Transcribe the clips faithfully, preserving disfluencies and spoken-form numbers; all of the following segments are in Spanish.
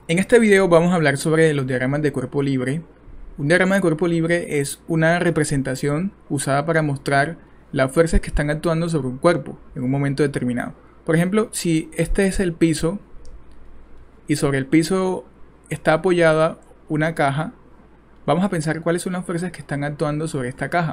En este video vamos a hablar sobre los diagramas de cuerpo libre. Un diagrama de cuerpo libre es una representación usada para mostrar las fuerzas que están actuando sobre un cuerpo en un momento determinado. Por ejemplo, si este es el piso y sobre el piso está apoyada una caja, vamos a pensar cuáles son las fuerzas que están actuando sobre esta caja.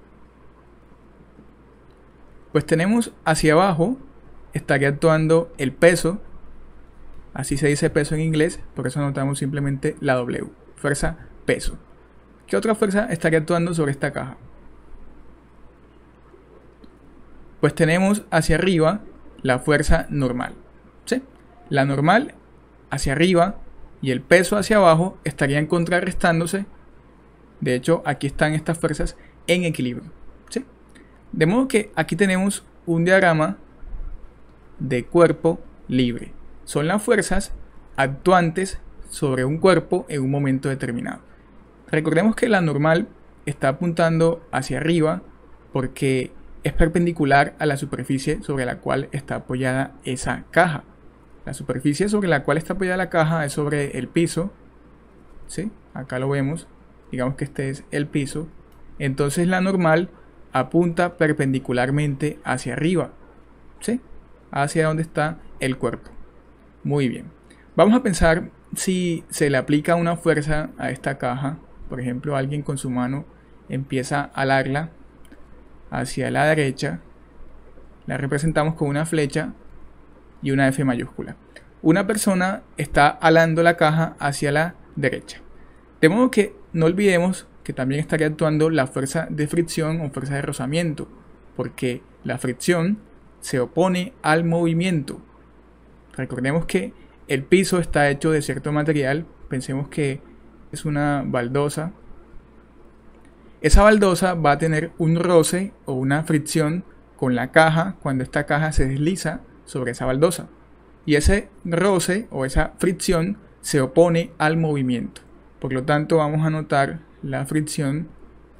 Pues tenemos hacia abajo estaría actuando el peso, así se dice peso en inglés, por eso anotamos simplemente la W, fuerza peso. ¿Qué otra fuerza estaría actuando sobre esta caja? Pues tenemos hacia arriba la fuerza normal, ¿sí? La normal hacia arriba y el peso hacia abajo estarían contrarrestándose. De hecho, aquí están estas fuerzas en equilibrio, ¿sí? De modo que aquí tenemos un diagrama de cuerpo libre. Son las fuerzas actuantes sobre un cuerpo en un momento determinado. Recordemos que la normal está apuntando hacia arriba porque es perpendicular a la superficie sobre la cual está apoyada esa caja. La superficie sobre la cual está apoyada la caja es sobre el piso, ¿sí? Acá lo vemos, digamos que este es el piso. Entonces la normal apunta perpendicularmente hacia arriba, ¿sí? Hacia donde está el cuerpo. Muy bien. Vamos a pensar si se le aplica una fuerza a esta caja. Por ejemplo, alguien con su mano empieza a alarla hacia la derecha. La representamos con una flecha y una F mayúscula. Una persona está alando la caja hacia la derecha. De modo que no olvidemos que también estaría actuando la fuerza de fricción o fuerza de rozamiento, porque la fricción se opone al movimiento. Recordemos que el piso está hecho de cierto material. Pensemos que es una baldosa. Esa baldosa va a tener un roce o una fricción con la caja cuando esta caja se desliza sobre esa baldosa. Y ese roce o esa fricción se opone al movimiento. Por lo tanto, vamos a anotar la fricción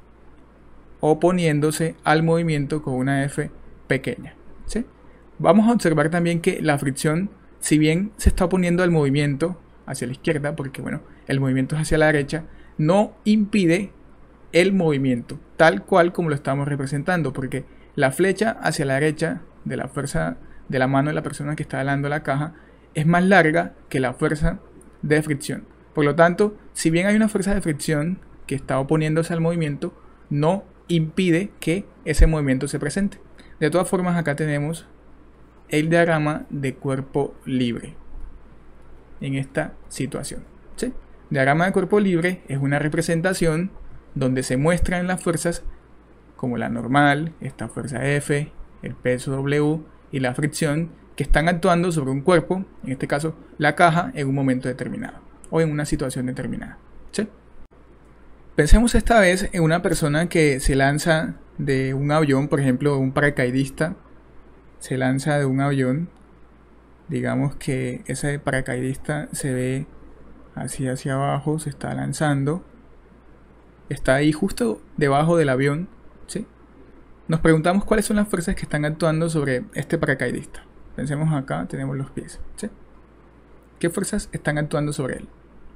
oponiéndose al movimiento con una F pequeña, ¿sí? Vamos a observar también que la fricción, si bien se está oponiendo al movimiento hacia la izquierda, porque bueno, el movimiento es hacia la derecha, no impide el movimiento, tal cual como lo estamos representando, porque la flecha hacia la derecha de la fuerza de la mano de la persona que está alando la caja es más larga que la fuerza de fricción. Por lo tanto, si bien hay una fuerza de fricción que está oponiéndose al movimiento, no impide que ese movimiento se presente. De todas formas, acá tenemos el diagrama de cuerpo libre en esta situación, ¿sí? Diagrama de cuerpo libre es una representación donde se muestran las fuerzas como la normal, esta fuerza F, el peso W y la fricción que están actuando sobre un cuerpo, en este caso la caja, en un momento determinado o en una situación determinada, ¿sí? Pensemos esta vez en una persona que se lanza de un avión, por ejemplo un paracaidista se lanza de un avión. Digamos que ese paracaidista se ve así hacia abajo, se está lanzando, está ahí justo debajo del avión, ¿sí? Nos preguntamos cuáles son las fuerzas que están actuando sobre este paracaidista. Pensemos acá, tenemos los pies, ¿sí? ¿Qué fuerzas están actuando sobre él?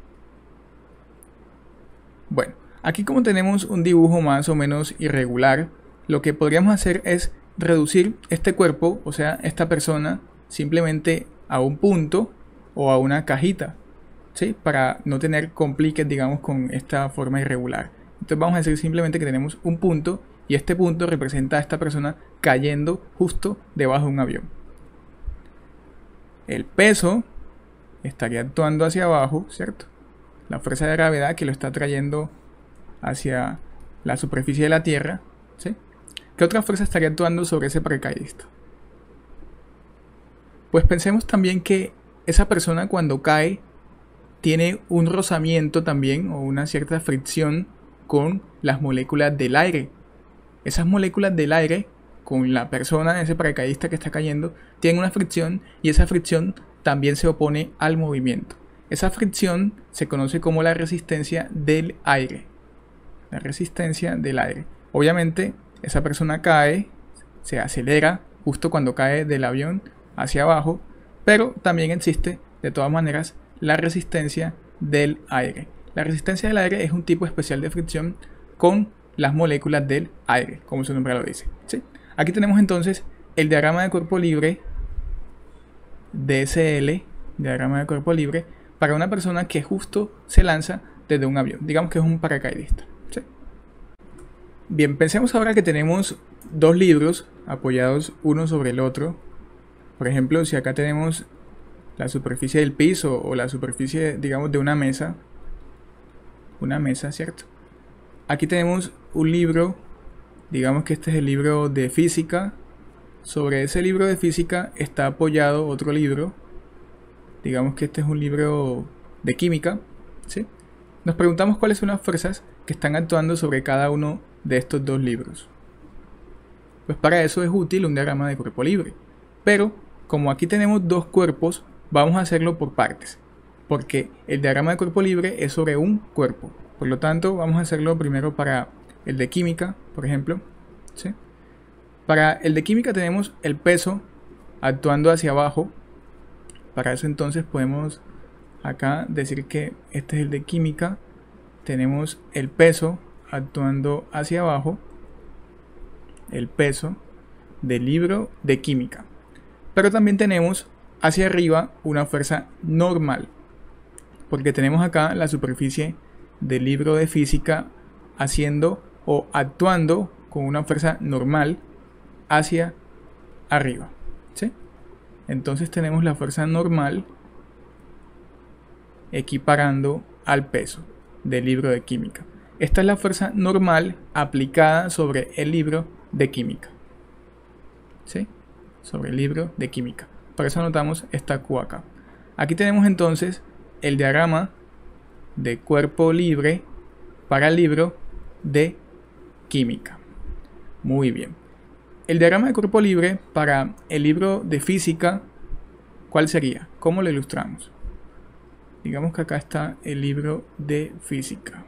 Bueno, aquí como tenemos un dibujo más o menos irregular, lo que podríamos hacer es reducir este cuerpo, o sea, esta persona, simplemente a un punto o a una cajita, ¿sí? Para no tener compliques, digamos, con esta forma irregular. Entonces vamos a decir simplemente que tenemos un punto y este punto representa a esta persona cayendo justo debajo de un avión. El peso estaría actuando hacia abajo, ¿cierto? La fuerza de gravedad que lo está trayendo hacia la superficie de la Tierra, ¿sí? ¿Qué otra fuerza estaría actuando sobre ese paracaidista? Pues pensemos también que esa persona cuando cae tiene un rozamiento también o una cierta fricción con las moléculas del aire. Esas moléculas del aire con la persona, ese paracaidista que está cayendo, tienen una fricción y esa fricción también se opone al movimiento. Esa fricción se conoce como la resistencia del aire. La resistencia del aire. Obviamente esa persona cae, se acelera justo cuando cae del avión hacia abajo, pero también existe de todas maneras la resistencia del aire. La resistencia del aire es un tipo especial de fricción con las moléculas del aire, como su nombre lo dice, ¿sí? Aquí tenemos entonces el diagrama de cuerpo libre, D S L, diagrama de cuerpo libre, para una persona que justo se lanza desde un avión. Digamos que es un paracaidista, ¿sí? Bien, pensemos ahora que tenemos dos libros apoyados uno sobre el otro. Por ejemplo, si acá tenemos la superficie del piso o la superficie, digamos, de una mesa. Una mesa, ¿cierto? Aquí tenemos un libro, digamos que este es el libro de física. Sobre ese libro de física está apoyado otro libro. Digamos que este es un libro de química, ¿sí? Nos preguntamos cuáles son las fuerzas que están actuando sobre cada uno de estos dos libros. Pues para eso es útil un diagrama de cuerpo libre. Pero, como aquí tenemos dos cuerpos, vamos a hacerlo por partes. Porque el diagrama de cuerpo libre es sobre un cuerpo. Por lo tanto, vamos a hacerlo primero para el de química, por ejemplo, ¿sí? Para el de química tenemos el peso actuando hacia abajo. Para eso entonces podemos acá decir que este es el de química. Tenemos el peso actuando hacia abajo. El peso del libro de química. Pero también tenemos hacia arriba una fuerza normal. Porque tenemos acá la superficie del libro de física haciendo o actuando con una fuerza normal hacia arriba, ¿sí? Entonces tenemos la fuerza normal equiparando al peso del libro de química. Esta es la fuerza normal aplicada sobre el libro de química, ¿sí? Sobre el libro de química. Por eso anotamos esta Q acá. Aquí tenemos entonces el diagrama de cuerpo libre para el libro de química. Muy bien. El diagrama de cuerpo libre para el libro de física, ¿cuál sería? ¿Cómo lo ilustramos? Digamos que acá está el libro de física.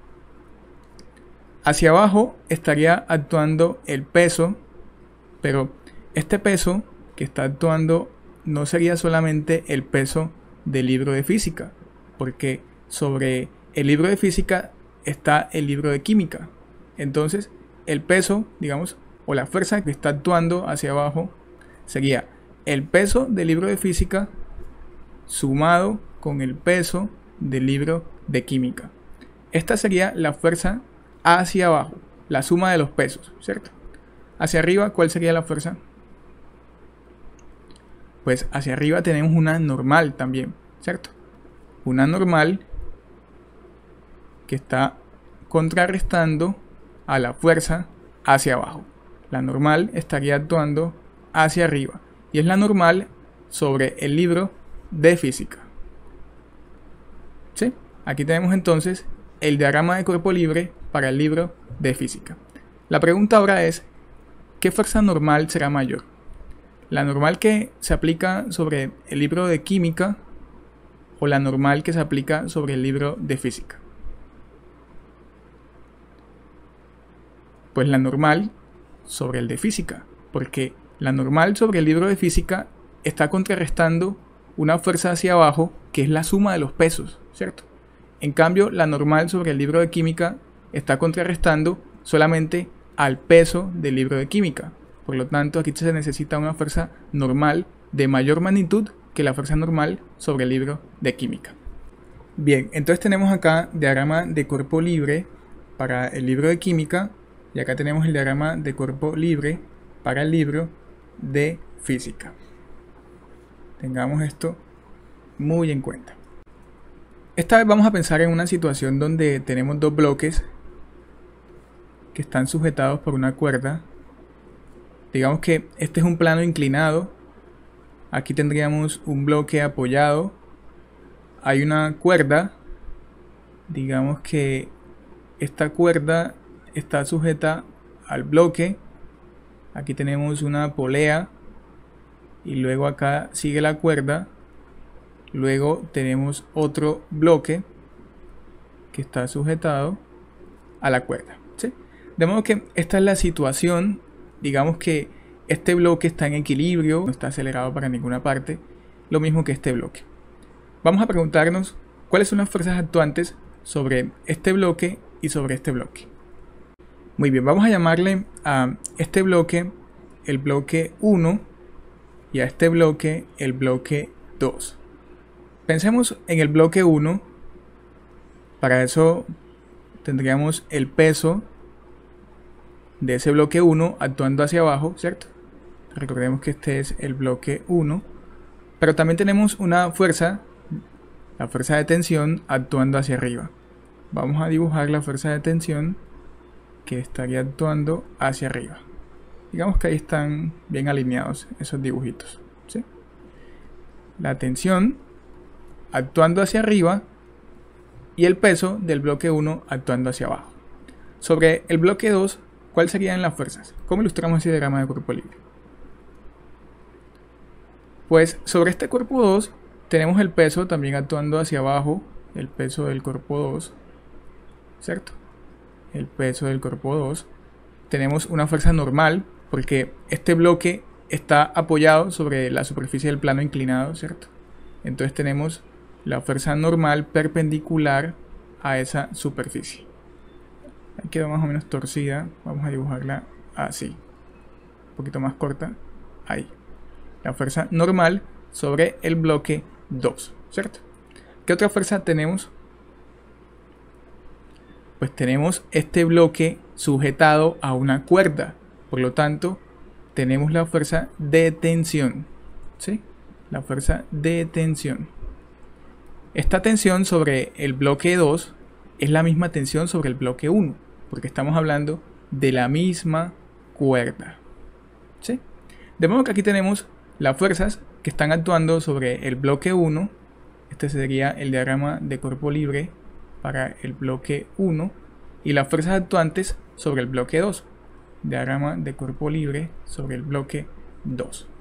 Hacia abajo estaría actuando el peso, pero este peso que está actuando no sería solamente el peso del libro de física, porque sobre el libro de física está el libro de química. Entonces, el peso, digamos, o la fuerza que está actuando hacia abajo sería el peso del libro de física sumado con el peso del libro de química. Esta sería la fuerza hacia abajo, la suma de los pesos, ¿cierto? Hacia arriba, ¿cuál sería la fuerza? Pues hacia arriba tenemos una normal también, ¿cierto? Una normal que está contrarrestando a la fuerza hacia abajo. La normal estaría actuando hacia arriba. Y es la normal sobre el libro de física. ¿Sí? Aquí tenemos entonces el diagrama de cuerpo libre para el libro de física. La pregunta ahora es, ¿qué fuerza normal será mayor? ¿La normal que se aplica sobre el libro de química o la normal que se aplica sobre el libro de física? Pues la normal sobre el de física, porque la normal sobre el libro de física está contrarrestando una fuerza hacia abajo que es la suma de los pesos, ¿cierto? En cambio, la normal sobre el libro de química está contrarrestando solamente al peso del libro de química. Por lo tanto, aquí se necesita una fuerza normal de mayor magnitud que la fuerza normal sobre el libro de química. Bien, entonces tenemos acá diagrama de cuerpo libre para el libro de química y acá tenemos el diagrama de cuerpo libre para el libro de física. Tengamos esto muy en cuenta. Esta vez vamos a pensar en una situación donde tenemos dos bloques que están sujetados por una cuerda. Digamos que este es un plano inclinado. Aquí tendríamos un bloque apoyado. Hay una cuerda. Digamos que esta cuerda está sujeta al bloque. Aquí tenemos una polea. Y luego acá sigue la cuerda. Luego tenemos otro bloque que está sujetado a la cuerda, ¿sí? De modo que esta es la situación. Digamos que este bloque está en equilibrio, no está acelerado para ninguna parte, lo mismo que este bloque. vamos a preguntarnos cuáles son las fuerzas actuantes sobre este bloque y sobre este bloque. Muy bien, vamos a llamarle a este bloque el bloque uno y a este bloque el bloque dos. Pensemos en el bloque uno. Para eso tendríamos el peso de ese bloque uno actuando hacia abajo, ¿cierto? Recordemos que este es el bloque uno. Pero también tenemos una fuerza, la fuerza de tensión, actuando hacia arriba. Vamos a dibujar la fuerza de tensión que estaría actuando hacia arriba. Digamos que ahí están bien alineados esos dibujitos, ¿sí? La tensión actuando hacia arriba y el peso del bloque uno actuando hacia abajo. Sobre el bloque dos, ¿cuáles serían las fuerzas? ¿Cómo ilustramos ese diagrama de cuerpo libre? Pues sobre este cuerpo dos tenemos el peso también actuando hacia abajo, el peso del cuerpo dos, ¿cierto? El peso del cuerpo dos. Tenemos una fuerza normal porque este bloque está apoyado sobre la superficie del plano inclinado, ¿cierto? Entonces tenemos la fuerza normal perpendicular a esa superficie. Ahí quedó más o menos torcida, vamos a dibujarla así, un poquito más corta, ahí. La fuerza normal sobre el bloque dos, ¿cierto? ¿Qué otra fuerza tenemos? Pues tenemos este bloque sujetado a una cuerda, por lo tanto tenemos la fuerza de tensión, ¿sí? La fuerza de tensión. Esta tensión sobre el bloque dos es la misma tensión sobre el bloque uno, porque estamos hablando de la misma cuerda, ¿sí? De modo que aquí tenemos las fuerzas que están actuando sobre el bloque uno. Este sería el diagrama de cuerpo libre para el bloque uno. Y las fuerzas actuantes sobre el bloque dos. Diagrama de cuerpo libre sobre el bloque dos.